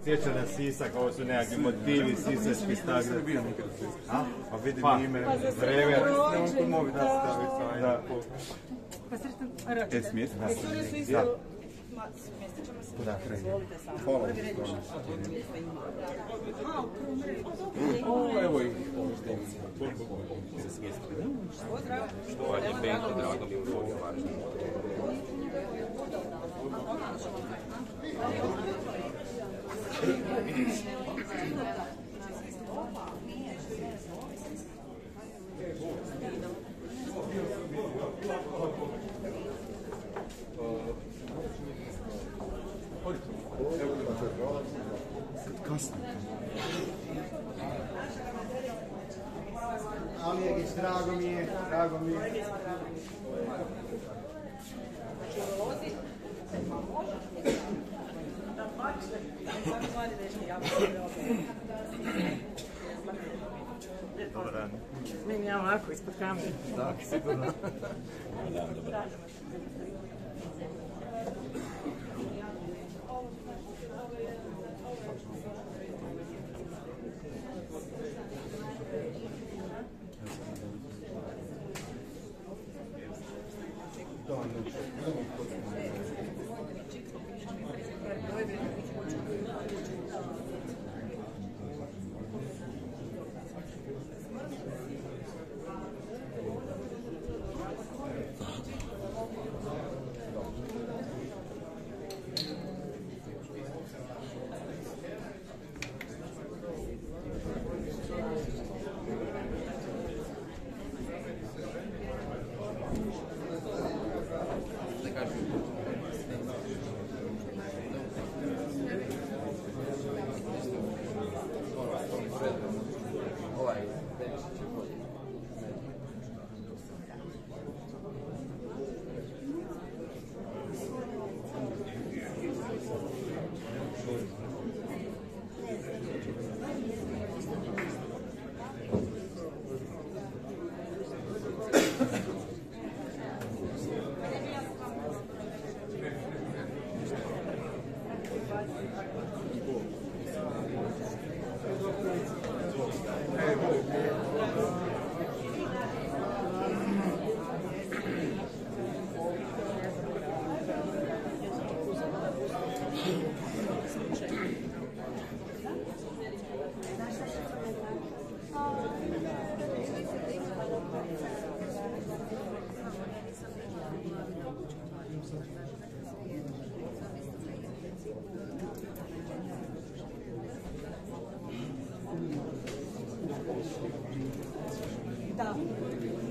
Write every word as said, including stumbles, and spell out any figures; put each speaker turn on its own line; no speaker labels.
podsjeća na Sisak, ovo su nekakvi motivi sisački stavljaju.
Nisam bio nikad u Sisku.
A?
Pa vidim
Pa,
ime.
Drever.
Ne on kod movi da staviti sa ajde.
Pa sretan rođendan.
E, smijesti?
Večere su isto... Ma, smjestit ćemo se.
Da, kreni.
Izvolite samo.
Hvala.
Aha, u prvom redu.
O, evo ih.
Pozdrav.
Štovanje Benko, drago mi je u Bogu važno.
Kasno.
Alijegić, drago mi je, drago mi je.
Znači, urolozi, ma može? Da, pače. Sad mladi nešto jako
Dobar dan.
Smijem ja ovako ispod kamere.
Da, sigurno.
Da.